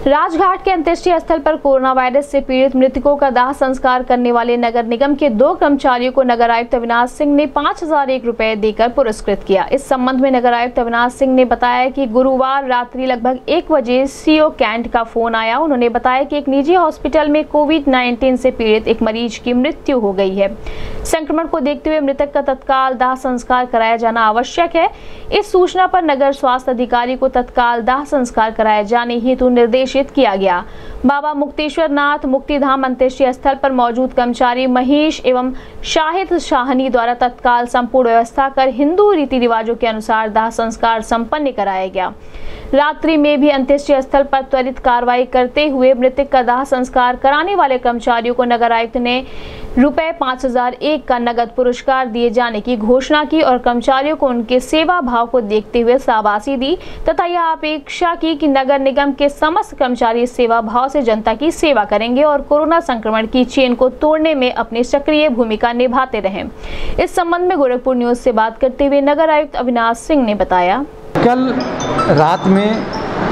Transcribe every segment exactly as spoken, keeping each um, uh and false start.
राजघाट के अंत्येष्टि स्थल पर कोरोना वायरस से पीड़ित मृतकों का दाह संस्कार करने वाले नगर निगम के दो कर्मचारियों को नगर आयुक्त अविनाश सिंह ने पाँच हजार एक रुपए देकर पुरस्कृत किया। इस संबंध में नगर आयुक्त अविनाश सिंह ने बताया कि गुरुवार रात्रि लगभग एक बजे सीओ कैंट का फोन आया। उन्होंने बताया कि एक निजी हॉस्पिटल में कोविड नाइन्टीन से पीड़ित एक मरीज की मृत्यु हो गई है। संक्रमण को देखते हुए मृतक का तत्काल दाह संस्कार कराया जाना आवश्यक है। इस सूचना पर नगर स्वास्थ्य अधिकारी को तत्काल दाह संस्कार कराए जाने हेतु निर्देशित किया गया। बाबा मुक्तेश्वर नाथ मुक्तिधाम अंत्येष्टि स्थल पर मौजूद कर्मचारी महेश एवं शाहिद शाहनी द्वारा तत्काल संपूर्ण व्यवस्था कर हिंदू रीति रिवाजों के अनुसार दाह संस्कार संपन्न कराया गया। रात्रि में भी अंत्येष्टि स्थल पर त्वरित कार्रवाई करते हुए मृतक का दाह संस्कार कराने वाले कर्मचारियों को नगर आयुक्त ने रुपए पाँच हजार एक का नगद पुरस्कार दिए जाने की घोषणा की और कर्मचारियों को उनके सेवा भाव को देखते हुए शाबाशी दी तथा यह अपेक्षा की कि नगर निगम के समस्त कर्मचारी सेवा भाव से जनता की सेवा करेंगे और कोरोना संक्रमण की चेन को तोड़ने में अपनी सक्रिय भूमिका निभाते रहें। इस संबंध में गोरखपुर न्यूज से बात करते हुए नगर आयुक्त अविनाश सिंह ने बताया, कल रात में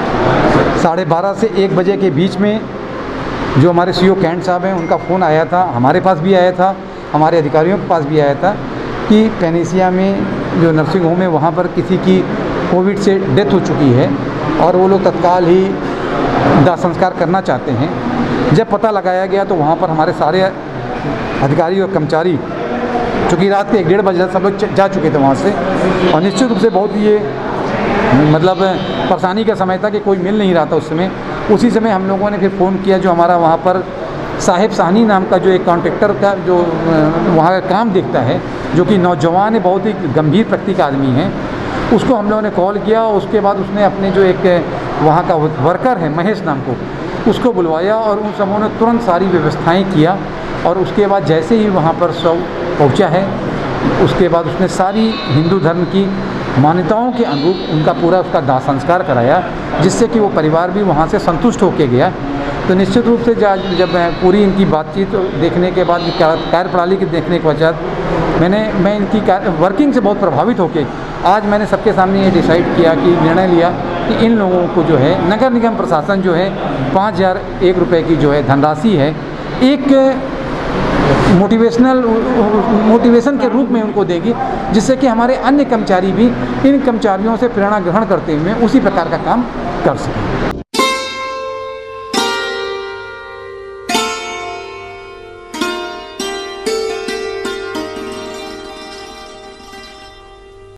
साढ़े बारह से एक बजे के बीच में जो हमारे सीओ कैंट साहब हैं उनका फ़ोन आया था, हमारे पास भी आया था, हमारे अधिकारियों के पास भी आया था कि पेनेसिया में जो नर्सिंग होम है वहाँ पर किसी की कोविड से डेथ हो चुकी है और वो लोग तत्काल ही दाह संस्कार करना चाहते हैं। जब पता लगाया गया तो वहाँ पर हमारे सारे अधिकारी और कर्मचारी, चूँकि रात के एक डेढ़ बजे सब लोग जा चुके थे वहाँ से और निश्चित रूप से बहुत ये मतलब परेशानी का समय था कि कोई मिल नहीं रहा था उस समय। उसी समय हम लोगों ने फिर फ़ोन किया, जो हमारा वहाँ पर साहिब साहनी नाम का जो एक कॉन्ट्रैक्टर का जो वहाँ का काम देखता है, जो कि नौजवान है, बहुत ही गंभीर प्रकृति का आदमी है, उसको हम लोगों ने कॉल किया। उसके बाद उसने अपने जो एक वहाँ का वर्कर है महेश नाम को, उसको बुलवाया और उन सबों ने तुरंत सारी व्यवस्थाएँ किया और उसके बाद जैसे ही वहाँ पर शव पहुँचा है उसके बाद उसने सारी हिंदू धर्म की मान्यताओं के अनुरूप उनका पूरा उसका दाह संस्कार कराया, जिससे कि वो परिवार भी वहाँ से संतुष्ट होकर गया। तो निश्चित रूप से जब मैं पूरी इनकी बातचीत देखने के बाद कार्यप्रणाली के देखने के पश्चात मैंने मैं इनकी वर्किंग से बहुत प्रभावित होकर आज मैंने सबके सामने ये डिसाइड किया कि निर्णय लिया कि इन लोगों को जो है नगर निगम प्रशासन जो है पाँच हज़ार एक रुपये की जो है धनराशि है एक मोटिवेशनल मोटिवेशन के रूप में उनको देगी, जिससे कि हमारे अन्य कर्मचारी भी इन कर्मचारियों से प्रेरणा ग्रहण करते हुए उसी प्रकार का काम कर सकें।